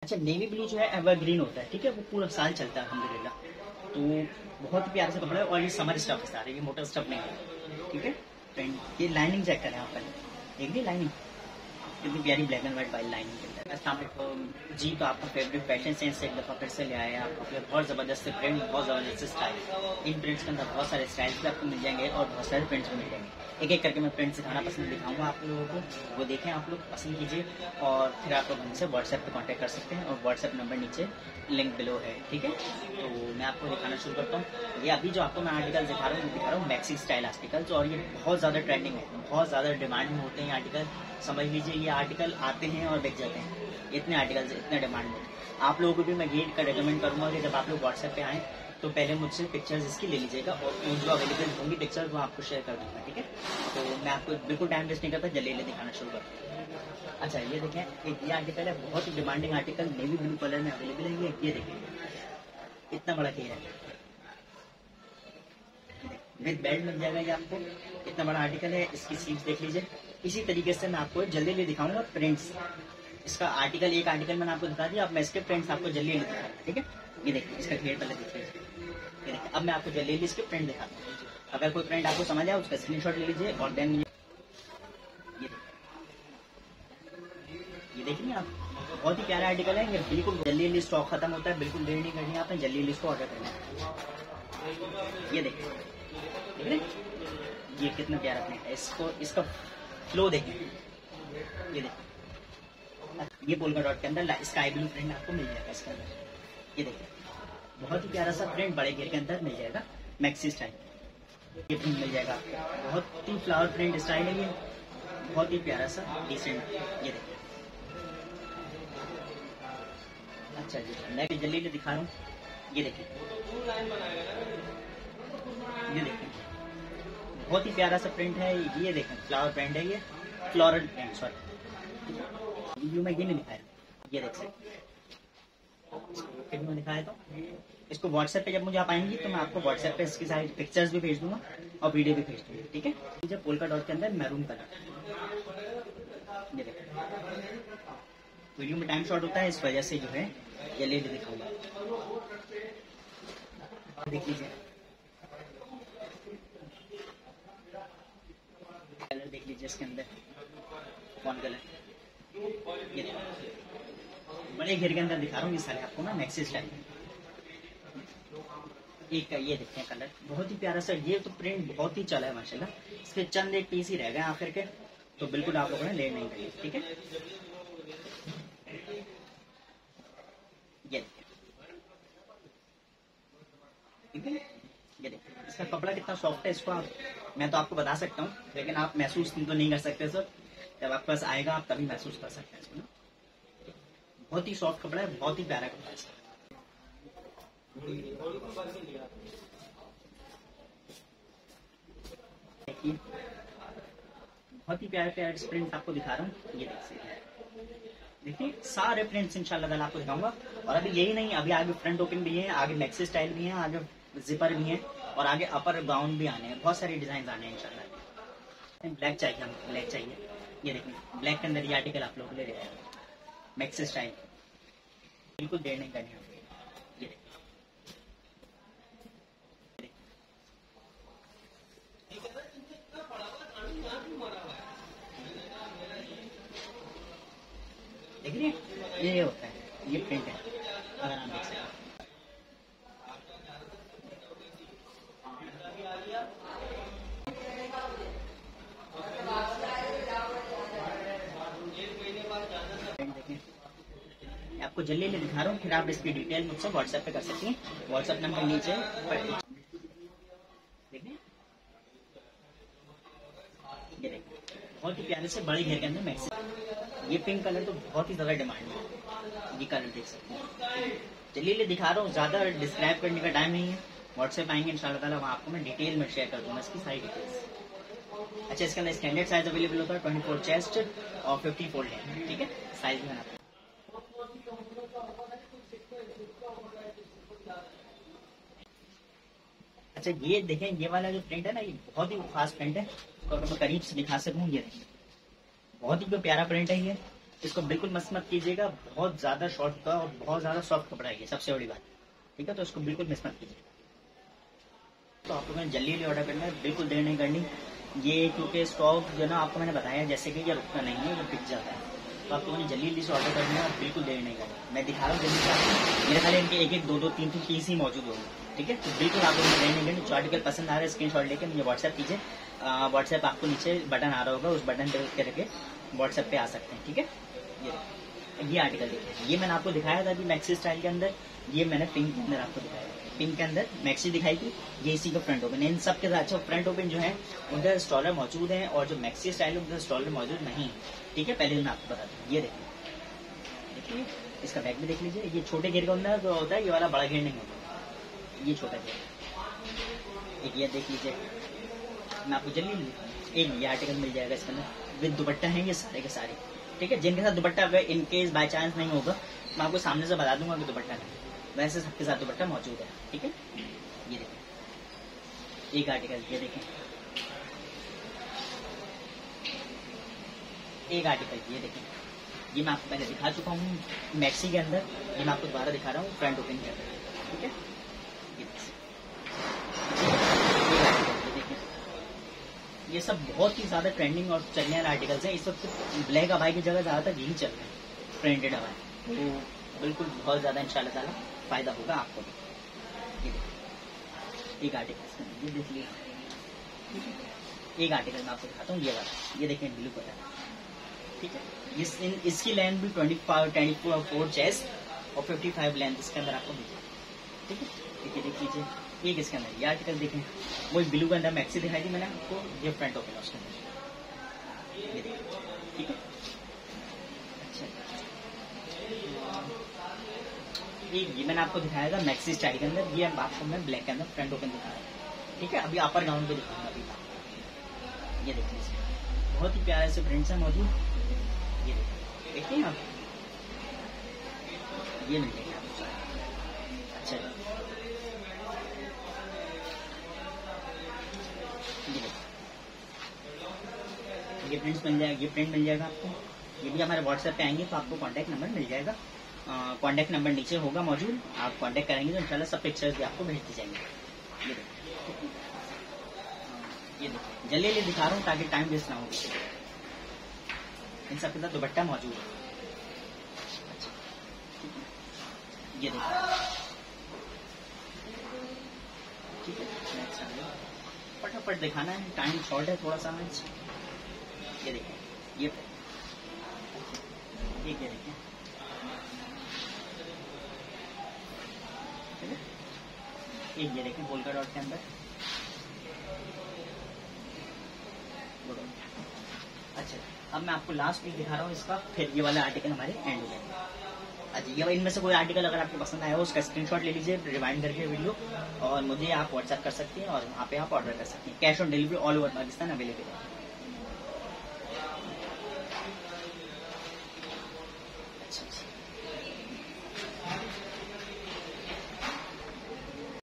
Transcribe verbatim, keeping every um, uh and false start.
अच्छा, navy blue जो है एवरग्रीन होता है, ठीक है, वो पूरा साल चलता है अल्हम्दुलिल्लाह। तो बहुत ही प्यारा सा कपड़ा है और ये समर स्टफ है सारे, ये मोटर स्टफ नहीं है, ठीक है। फ्रेंड ये लाइनिंग चेक करें आप पहले, एक लाइनिंग कितनी प्यारी ब्लैक एंड व्हाइट बाई लाइनिंग के अंदर। अस्सलाम वालेकुम जी, तो आपका फेवरेट फैशन सेंस एक दफ़ा फिर से ले आए हैं आपको फिर बहुत ज़बरदस्त प्रिंट, बहुत ज़बरदस्त स्टाइल। इन प्रिंट्स के अंदर बहुत सारे स्टाइल्स भी आपको मिल जाएंगे और बहुत सारे प्रिंट्स भी मिल जाएंगे। एक एक करके मैं प्रिंट सिखाना पसंद दिखाऊंगा आप लोगों को, वो देखें आप लोग, पसंद कीजिए और फिर आप लोग हमसे व्हाट्सएप पे कांटेक्ट कर सकते हैं और व्हाट्सएप नंबर नीचे लिंक बिलो है, ठीक है। तो मैं आपको दिखाना शुरू करता हूँ। ये अभी जो आपको मैं आर्टिकल दिखा रहा हूँ दिखा रहा हूँ मैक्सी स्टाइल आर्टिकल्स, और ये बहुत ज़्यादा ट्रेंडिंग है, बहुत ज़्यादा डिमांड में होते हैं ये आर्टिकल। समझ लीजिए ये आर्टिकल आते हैं और बिक जाते हैं, इतने आर्टिकल्स इतने डिमांड में। आप लोगों को भी मैं ये रेकमेंड करूँगा कि जब आप लोग व्हाट्सएप पे आएँ तो पहले मुझसे पिक्चर्स इसकी ले लीजिएगा और जो अवेलेबल होंगी पिक्चर्स वो आपको शेयर कर दूंगा, ठीक है। तो मैं आपको बिल्कुल टाइम वेस्ट नहीं करता, जल्दी जल्दी दिखाना शुरू करता हूँ। अच्छा, ये देखें, एक ये आर्टिकल है, बहुत ही demanding article, navy blue colour में अवेलेबल है। ये ये देखिए इतना बड़ा घेर है, विद बेल्ट मिल जाएगा ये आपको, इतना बड़ा आर्टिकल है। इसकी सीट्स देख लीजिए। इसी तरीके से मैं आपको जल्दी जल्दी दिखाऊंगा प्रिंट्स। इसका आर्टिकल एक आर्टिकल मैंने आपको दिखा दिया, अब मैं इसके प्रिंट्स आपको जल्दी जल्दी दिखाऊंगा, ठीक है। ये देखिए इसका घेर पहले देख लीजिए, ये देखिए। अब मैं आपको जल्दी जल्दी इसके प्रिंट दिखाता हूँ। अगर कोई प्रिंट आपको समझ आए उसका स्क्रीनशॉट ले लीजिए और देन ये ये देखिए आप, बहुत ही प्यारा आर्टिकल है। ये बिल्कुल जल्दी जल्दी स्टॉक खत्म होता है, बिल्कुल देर नहीं करनी है आपने, जल्दी जल्दी इसको ऑर्डर करना है। ये देखिए, देख रहे हैं ये कितना प्यारा प्रिंट है। इसको इसका फ्लो देखें, ये देखिए, ये पोल्का डॉट के अंदर स्काई ब्लू प्रिंट आपको मिल जाएगा इसके अंदर। ये देखिए बहुत ही प्यारा सा प्रिंट बड़े घेर के अंदर मिल जाएगा, मैक्सी स्टाइल ये प्रिंट मिल जाएगा आपको। बहुत ही फ्लावर प्रिंट स्टाइल है ये, बहुत ही प्यारा सा डिसेंट। ये देखिए, अच्छा जी, मैं भी जल्दी से दिखा रहा हूँ। ये देखिए, ये देखिए बहुत ही प्यारा सा प्रिंट है। ये देखें फ्लावर प्रिंट है, ये फ्लोरल प्रिंट, सॉरी वीडियो में ये नहीं दिखाया, ये देख सकते वीडियो में दिखाया। तो इसको व्हाट्सएप पे जब मुझे आप आएंगी तो मैं आपको व्हाट्सएप पे इसकी सारी पिक्चर्स भी भेज दूंगा और वीडियो भी भेज दूंगा, ठीक है। जब पोल्का डॉट के अंदर मैरून कलर, ये देखें वीडियो में टाइम शॉर्ट होता है, इस वजह से जो है ये ले दिखाऊंगा। देख लीजिए कलर, देख लीजिए इसके अंदर कौन कलर, ये बड़े घेर के अंदर दिखा रहा हूँ ये सारे आपको ना मैक्सी स्टाइल। एक ये देखते हैं कलर, बहुत ही प्यारा सा। ये तो प्रिंट बहुत ही चला है माशाल्लाह, इसके चंद एक पीस ही रह गए आखिर के, तो बिल्कुल आप लोगों ने लेट नहीं करिए, ठीक है। ये ठीक है, ये देखिए इसका कपड़ा कितना सॉफ्ट है। इसको आप, मैं तो आपको बता सकता हूँ लेकिन आप महसूस तो नहीं कर सकते सर, जब आपके पास आएगा आप तभी महसूस कर सकते हैं इसको ना। बहुत ही सॉफ्ट कपड़ा है, बहुत ही प्यारा कपड़ा है इसका। देखिए बहुत ही प्यारे प्यारे प्रिंट आपको दिखा रहा हूँ, ये देख सकते हैं। देखिए सारे प्रिंट्स इंशाल्लाह ताला आपको दिखाऊंगा। और अभी यही नहीं, अभी आगे फ्रंट ओपन भी है, आगे मैक्सी स्टाइल भी है, आगे जिपर भी है और आगे अपर गाउन भी आने हैं, बहुत सारे डिजाइन आने हैं इंशाल्लाह। ब्लैक चाहिए हमको, ब्लैक चाहिए। ये देखिए ब्लैक के अंदर ये आर्टिकल आप लोग ले रहे हैं, मैक्सी स्टाइल, बिल्कुल देर नहीं करनी है। ये देखिए ये होता है, ये प्रिंट है, अगर आप देख सकते हैं। आपको जल्दी जल्दी दिखा रहा हूँ, फिर आप इसकी डिटेल मुझसे व्हाट्सएप पे कर सकती हैं। व्हाट्सएप नंबर नीचे देखिए, ये देखिए बहुत ही प्यारे से बड़े घेर के अंदर मैक्सी। ये पिंक कलर तो बहुत ही ज्यादा डिमांड है, ये कलर देख सकते हैं। जल्दी जल्दी दिखा रहा हूँ, ज्यादा डिस्क्राइब करने का टाइम नहीं है। व्हाट्सएप आएंगे इंशाल्लाह ताला, वहाँ आपको मैं डिटेल में शेयर कर दूंगा इसकी सारी डिटेल्स। अच्छा, इसके अंदर स्टैंडर्ड साइज अवेलेबल होता है, ट्वेंटी फोर चेस्ट और फिफ्टी फोल्ड है, ठीक है। साइज में आपको अच्छा ये देखें, ये वाला जो प्रिंट है ना, ये बहुत ही खास प्रिंट है, तो मैं करीब से दिखा सकूँ। ये बहुत ही प्यारा प्रिंट है ये, इसको बिल्कुल मस्त मत कीजिएगा, बहुत ज्यादा शॉर्ट का और बहुत ज्यादा सॉफ्ट कपड़ा है ये, सबसे बड़ी बात। ठीक है, तो इसको बिल्कुल मिस मत कीजिए। तो आप लोगों ने जल्दी जल्दी ऑर्डर करना है, बिल्कुल देर नहीं करनी ये, क्योंकि स्टॉक जो ना आपको मैंने बताया जैसे कि ये रुकता नहीं है, ये बिक जाता है। तो आप लोगों ने जल्दी जल्दी से ऑर्डर करना है और बिल्कुल देर नहीं करनी। मैं दिखा रहा हूँ जल्दी से, मेरे खाली इनके एक एक दो दो तीन तीन पीस ही मौजूद होंगे। ठीक है, तो बिल्कुल आप लोगों ने देर नहीं करनी। जो आर्टिकल पसंद आ रहा है स्क्रीन शॉट लेकर मुझे व्हाट्सएप कीजिए। व्हाट्सएप आपको नीचे बटन आ रहा होगा, उस बटन पर क्लिक करके व्हाट्सएप पे आ सकते हैं। ठीक है, ये ये आर्टिकल देखिए, ये मैंने आपको दिखाया था अभी मैक्सी स्टाइल के अंदर, ये मैंने पिंक के अंदर आपको दिखाया, पिंक के अंदर मैक्सी दिखाई थी। ये इसी का फ्रंट ओपन है, इन सब के साथ अच्छा फ्रंट ओपन जो है उनका स्टॉलर मौजूद है, और जो मैक्सी स्टाइल है उनका स्टॉलर मौजूद नहीं। ठीक है, पहले मैं आपको बता दूं, ये देखिए देखिए इसका बैग भी देख लीजिए। ये छोटे घेर का अंदर जो होता है, ये वाला बड़ा घेर नहीं होता, ये छोटा घेर। एक ये देख लीजिए, मैं आपको जल्दी एक ये आर्टिकल मिल जाएगा इसके अंदर विद दुपट्टा है ये सारे के सारे। ठीक है, जिनके साथ दुपट्टा अगर इन केस बाय चांस नहीं होगा, मैं आपको सामने से बता दूंगा कि दुपट्टा नहीं, वैसे सबके साथ दुपट्टा मौजूद है। ठीक है, ये देखें एक आर्टिकल, ये देखें एक आर्टिकल, ये देखें, ये मैं आपको पहले दिखा चुका हूँ मैक्सी के अंदर, ये मैं आपको दोबारा दिखा रहा हूँ फ्रंट ओपन के अंदर। ठीक है, ये देखिए, ये सब बहुत ही ज्यादा ट्रेंडिंग और चलने वाले आर्टिकल्स हैं। इस वक्त ब्लैक अबाई की जगह ज्यादातर यही चल रहे हैं, प्रिंटेड अबाई, तो बिल्कुल बहुत ज्यादा इंशाल्लाह ताला फायदा होगा आपको भी। एक आर्टिकल ये देख लीजिए, एक आर्टिकल मैं आपको दिखाता हूँ, ये वाला, ये देखें ब्लू कलर। ठीक है, इस इन, इसकी लेंथ भी twenty five twenty four chest और फिफ्टी फाइव लेंथ इसके अंदर आपको मिल जाएगी। ठीक है, देखिए देख लीजिए एक इसके अंदर ये आर्टिकल देखें, वही ब्लू के अंदर मैक्सी दिखाई थी मैंने आपको, ये फ्रंट ओपन है उसके अंदर, ये देखिए। ठीक है, अच्छा एक ये मैंने आपको दिखाया था मैक्सी स्टाइल के अंदर, ये आपको मैं ब्लैक के अंदर फ्रंट ओपन दिखा रहा हूँ। ठीक है, अभी अपर गाउन पे दिखाऊंगा अभी, ये देखिए बहुत ही प्यारे से प्रिंट्स हैं मौजूद, ये देखिए देखिए आप, ये मिल जाएगा आपको। अच्छा ये देखिए, ये प्रिंट्स मिल जाएगा, ये प्रिंट मिल जाएगा आपको। ये भी हमारे व्हाट्सएप पे आएंगे तो आपको कांटेक्ट नंबर मिल जाएगा, कांटेक्ट नंबर नीचे होगा मौजूद, आप कांटेक्ट करेंगे तो इंशाल्लाह सब पिक्चर्स भी आपको भेज दी जाएंगे। ये देखिए, ये देखिए जल्दी जल्दी दिखा रहा हूँ ताकि टाइम वेस्ट ना हो। इन सबके साथ दुपट्टा मौजूद है। अच्छा ये देखिए, ठीक है, नेक्स्ट आ गया, फटाफट दिखाना है, टाइम शॉर्ट है थोड़ा सा आज। ये देखिए, ये ये ये देखिए, एक ये देखिए पोल्का डॉट के अंदर। अच्छा, अब मैं आपको लास्ट पीस दिखा रहा हूँ इसका, फिर ये वाला आर्टिकल हमारे एंड हो जाएगा। अच्छा, ये इनमें से कोई आर्टिकल अगर आपको पसंद आया हो उसका स्क्रीनशॉट ले लीजिए रिवाइंड करके वीडियो, और मुझे आप व्हाट्सएप कर सकती हैं और वहाँ पे आप ऑर्डर कर सकती हैं। Cash on delivery all over Pakistan available है।